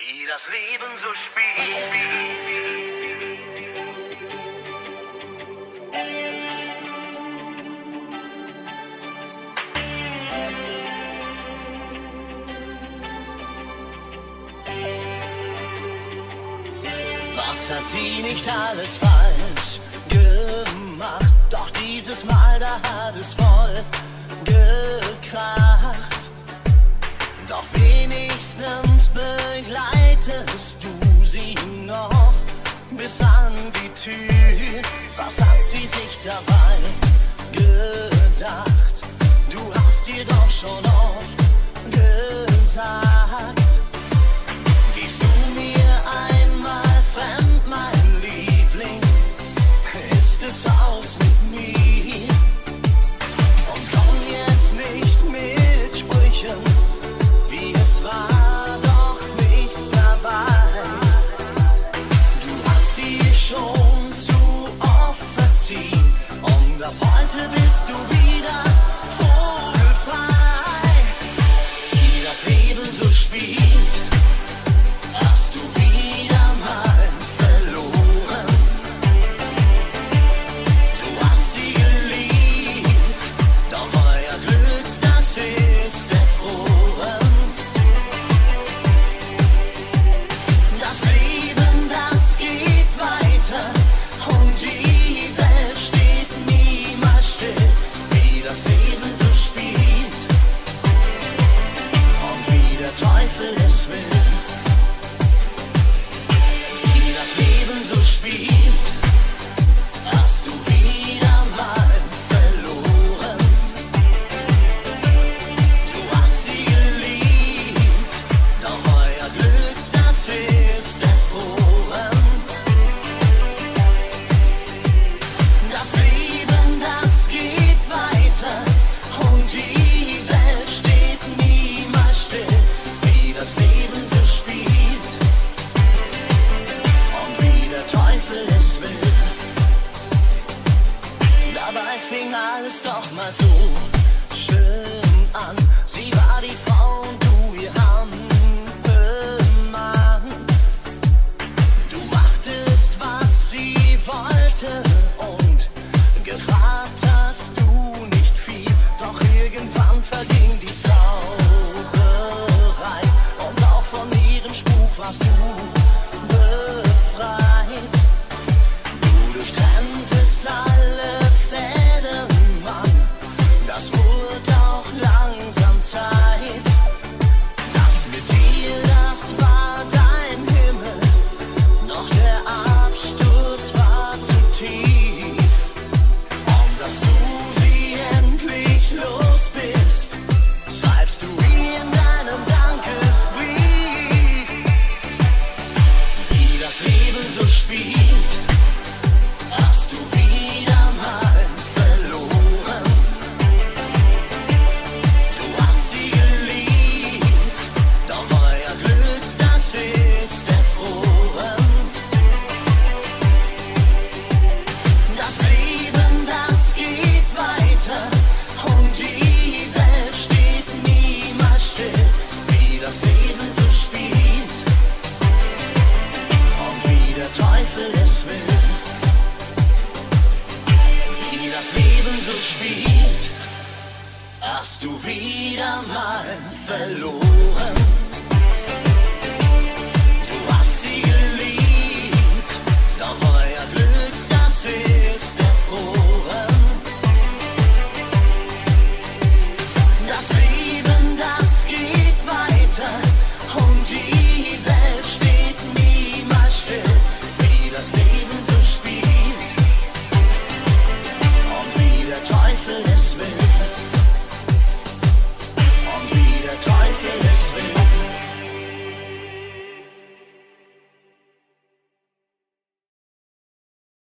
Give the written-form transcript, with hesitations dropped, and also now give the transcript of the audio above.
Wie das Leben so spielt. Was hat sie nicht alles falsch gemacht? Doch dieses Mal, da hat es voll gekracht. Doch wenigstens begleitest du sie noch bis an die Tür. Was hat sie sich dabei gedacht? Du hast ihr doch schon oft gesagt, gehst du mir einmal fremd, mein Liebling, ist es aus mit mir. Und komm jetzt nicht mit Sprüchen, wie es war, doch nichts dabei. Du hast dir schon zu oft verziehen und ab heute bist du wieder vogelfrei. Wie das Leben so spielt, hast du wieder mal verloren. Du hast sie geliebt, doch euer Glück, das ist erfroren. Das Leben, das geht weiter und die Welt steht niemals still. Wie das Leben so spielt und wie der Teufel es will. Wie das Leben so spielt, hast du wieder mal verloren. Du hast sie geliebt, doch euer Glück, das ist erfroren. Das Leben, das geht weiter und die Welt steht niemals still. Wie das Leben so spielt und wie der Teufel es will. Dabei fing alles doch mal so schön an. Sie war die Frau und du ihr Mann. Du machtest, was sie wollte und gefragt hast du nicht viel. Doch irgendwann verging die Zauberei und auch von ihrem Spuk warst du befreit. Du durchtrenntest alle Fäden, Mann, das wurde auch langsam Zeit. Das mit dir, das war dein Himmel, doch der Absturz war zu tief. Und dass du sie endlich los bist, schreibst du ihr in deinem Dankesbrief. Wie das Leben so spielt, hast du wieder mal verloren. Du hast sie geliebt, doch euer Glück, das ist erfroren. Das Leben, das geht weiter und die Welt steht niemals still. Wie das Leben so spielt und wie der Teufel es will. Wie das Leben so spielt, hast du wieder mal verloren.